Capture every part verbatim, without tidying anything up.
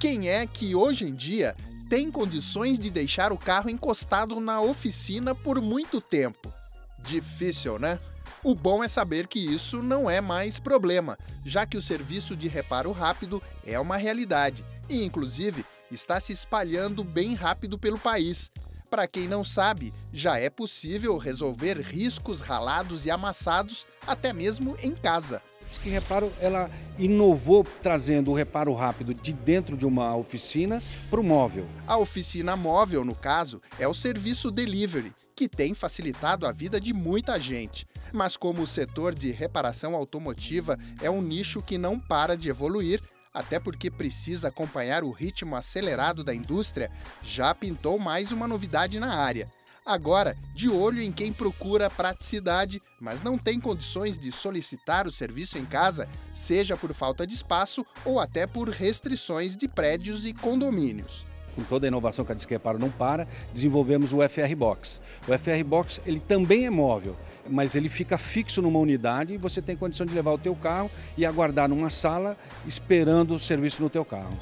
Quem é que hoje em dia tem condições de deixar o carro encostado na oficina por muito tempo? Difícil, né? O bom é saber que isso não é mais problema, já que o serviço de reparo rápido é uma realidade e, inclusive, está se espalhando bem rápido pelo país. Para quem não sabe, já é possível resolver riscos ralados e amassados até mesmo em casa. Disque Reparo, ela inovou trazendo o reparo rápido de dentro de uma oficina para o móvel. A oficina móvel, no caso, é o serviço delivery, que tem facilitado a vida de muita gente. Mas como o setor de reparação automotiva é um nicho que não para de evoluir, até porque precisa acompanhar o ritmo acelerado da indústria, já pintou mais uma novidade na área. Agora, de olho em quem procura praticidade, mas não tem condições de solicitar o serviço em casa, seja por falta de espaço ou até por restrições de prédios e condomínios. Com toda a inovação que a Disque Reparo não para, desenvolvemos o F R Box. O F R Box ele também é móvel, mas ele fica fixo numa unidade e você tem condição de levar o teu carro e aguardar numa sala esperando o serviço no teu carro.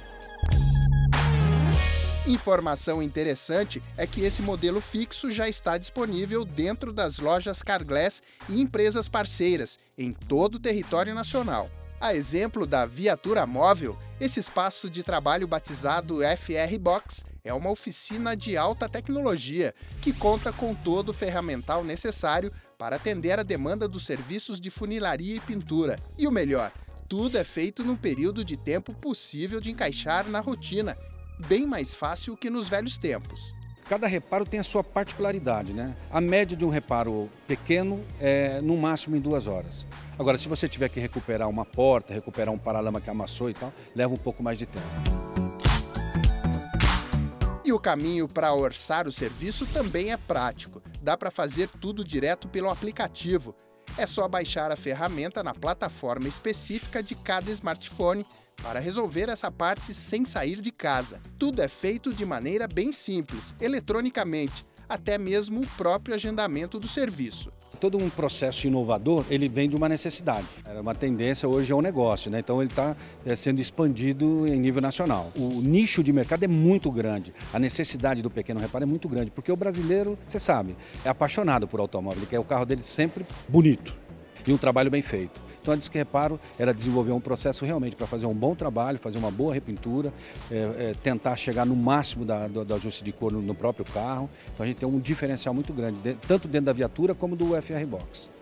Informação interessante é que esse modelo fixo já está disponível dentro das lojas Carglass e empresas parceiras em todo o território nacional. A exemplo da viatura móvel, esse espaço de trabalho batizado F R Box é uma oficina de alta tecnologia que conta com todo o ferramental necessário para atender a demanda dos serviços de funilaria e pintura. E o melhor, tudo é feito num período de tempo possível de encaixar na rotina, bem mais fácil que nos velhos tempos. Cada reparo tem a sua particularidade, né? A média de um reparo pequeno é no máximo em duas horas. Agora, se você tiver que recuperar uma porta, recuperar um paralama que amassou e tal, leva um pouco mais de tempo. E o caminho para orçar o serviço também é prático. Dá para fazer tudo direto pelo aplicativo. É só baixar a ferramenta na plataforma específica de cada smartphone para resolver essa parte sem sair de casa. Tudo é feito de maneira bem simples, eletronicamente, até mesmo o próprio agendamento do serviço. Todo um processo inovador, ele vem de uma necessidade. Era uma tendência, hoje é um negócio, né? Então ele está é, sendo expandido em nível nacional. O nicho de mercado é muito grande, a necessidade do pequeno reparo é muito grande, porque o brasileiro, você sabe, é apaixonado por automóvel, ele quer o carro dele sempre bonito e um trabalho bem feito. Então a Disque Reparo era desenvolver um processo realmente para fazer um bom trabalho, fazer uma boa repintura, é, é, tentar chegar no máximo da, do, do ajuste de cor no, no próprio carro. Então a gente tem um diferencial muito grande, de, tanto dentro da viatura como do F R Box.